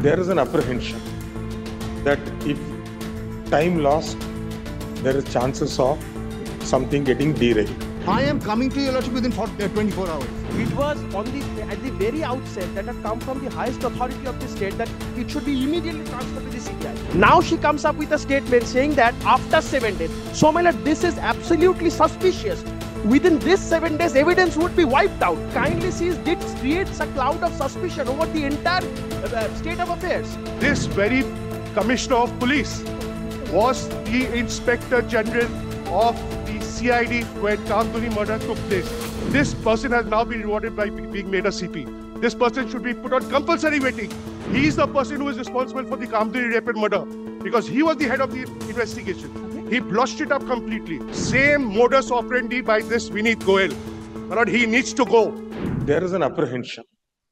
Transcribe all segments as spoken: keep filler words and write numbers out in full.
there is an apprehension that if time lost, there is chances of something getting derailed. I am coming to your lordship within twenty-four hours. It was on the at the very outset that had come from the highest authority of the state that it should be immediately transferred to the C B I. Now she comes up with a statement saying that after seven days. So, my lord, this is absolutely suspicious. Within this seven days, evidence would be wiped out. Kindly sees this creates a cloud of suspicion over the entire uh, state of affairs. This very Commissioner of Police was the Inspector General of the C I D when Kamduni murder took place. This person has now been rewarded by being made a C P. This person should be put on compulsory waiting. He is the person who is responsible for the Kamduni rape and murder because he was the head of the investigation. He blotched it up completely. Same modus operandi by this Vineet Goyal. But he needs to go. There is an apprehension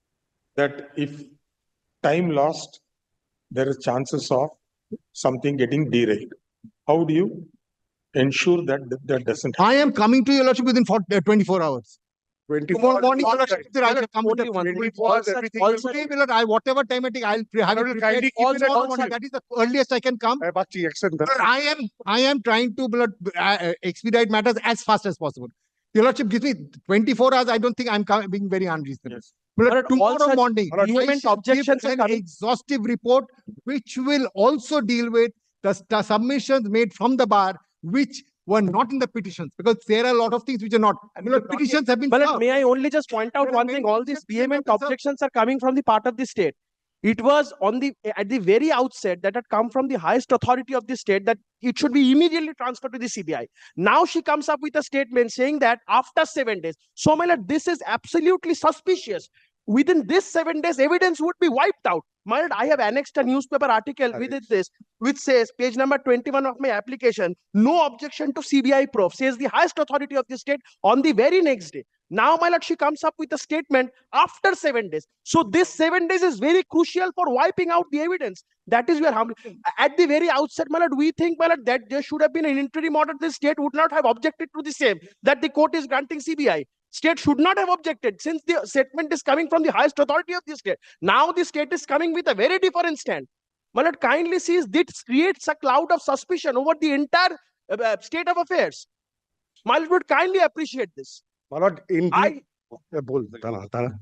that if time lost, there is chances of something getting derailed. How do you ensure that that doesn't happen? I am coming to your lordship within twenty-four hours. twenty-four Tomorrow morning, your hours. lordship, I will come with the twenty-four hours, everything also, will- my lord, I, whatever time I take, I'll pre- have it will prepared. kindly keep All it at tomorrow all morning. That is the earliest I can come. Eh, Bakchi, excellent. But I am I am trying to blood, uh, expedite matters as fast as possible. Your lordship gives me twenty-four hours. I don't think I'm com- being very unreasonable. Yes. But But all tomorrow such morning, I vehement shall objections give are an coming. exhaustive report which will also deal with the, the submissions made from the bar which were not in the petitions because there are a lot of things which are not. The petitions have been But served. may I only just point out But one when thing? you All these just vehement say that, sir- objections are coming from the part of the state. It was on the at the very outset that had come from the highest authority of the state that it should be immediately transferred to the C B I. Now she comes up with a statement saying that after seven days. So, my lord, this is absolutely suspicious. Within this seven days, evidence would be wiped out. My lord, I have annexed a newspaper article with it this, which says, page number twenty-one of my application, no objection to C B I probe, says the highest authority of the state on the very next day. Now, my lord, she comes up with a statement after seven days. So this seven days is very crucial for wiping out the evidence. That is where harm. At the very outset, my lord, we think, my lord, that there should have been an interim order. The state would not have objected to the same, that the court is granting C B I. State should not have objected since the statement is coming from the highest authority of the state. Now the state is coming with a very different stand. My lord, kindly sees this creates a cloud of suspicion over the entire uh, state of affairs. My lord would kindly appreciate this. My lord, indeed. I Eh, bol, Tana, Tana.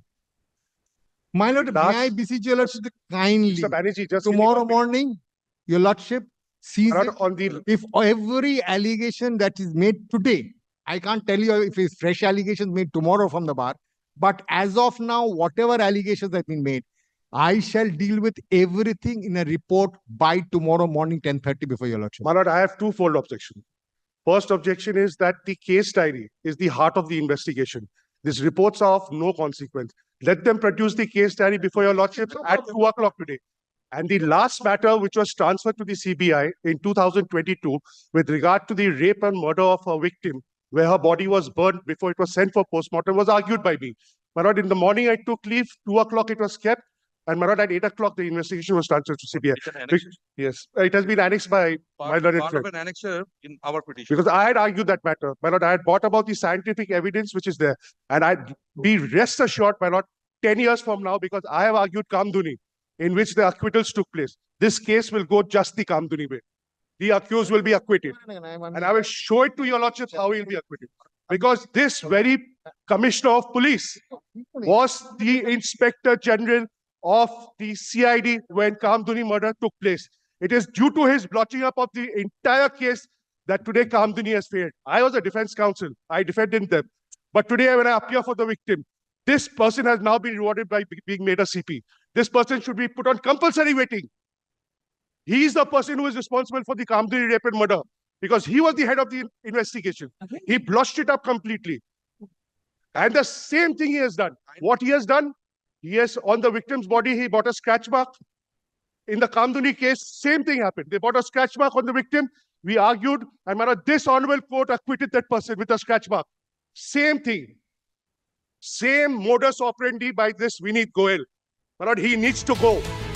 My lord, Last- may I beseech your lordship to kindly Mister Banerjee, just tomorrow morning, your lordship sees My it. lord, on the If every allegation that is made today, I can't tell you if it's fresh allegations made tomorrow from the bar, but as of now, whatever allegations have been made, I shall deal with everything in a report by tomorrow morning, ten thirty before your lordship. My lord, I have twofold objection. First objection is that the case diary is the heart of the investigation. These reports are of no consequence. Let them produce the case diary before your lordship at two o'clock today. And the last matter, which was transferred to the C B I in two thousand twenty-two, with regard to the rape and murder of a victim, where her body was burned before it was sent for postmortem, was argued by me. My lord, in the morning I took leave, two o'clock it was kept, and my lord, at eight o'clock the investigation was transferred to C B I. It's an annexure, Yes, it has been annexed by my part, learned part friend. of an annexure in our petition. Because I had argued that matter. My lord, I had brought about the scientific evidence which is there. And I'd be rest assured, my lord, ten years from now, because I have argued Kamduni, in which the acquittals took place. This case will go just the Kamduni way. The accused will be acquitted. And I will show it to your lordship how he will be acquitted. Because this very Commissioner of Police was the Inspector General of the C I D when Kamduni murder took place. It is due to his blotching up of the entire case that today Kamduni has failed. I was a defense counsel. I defended them. But today when I appear for the victim, this person has now been rewarded by be- being made a C P. This person should be put on compulsory waiting. He is the person who is responsible for the Kamduni rape and murder because he was the head of the investigation. He blotched it up completely. And the same thing he has done. What he has done, he has, on the victim's body, he bought a scratch mark. In the Kamduni case, same thing happened. They bought a scratch mark on the victim. We argued, and my lord, this honorable court acquitted that person with a scratch mark. Same thing. Same modus operandi by this Vineet Goyal. My lord, he needs to go.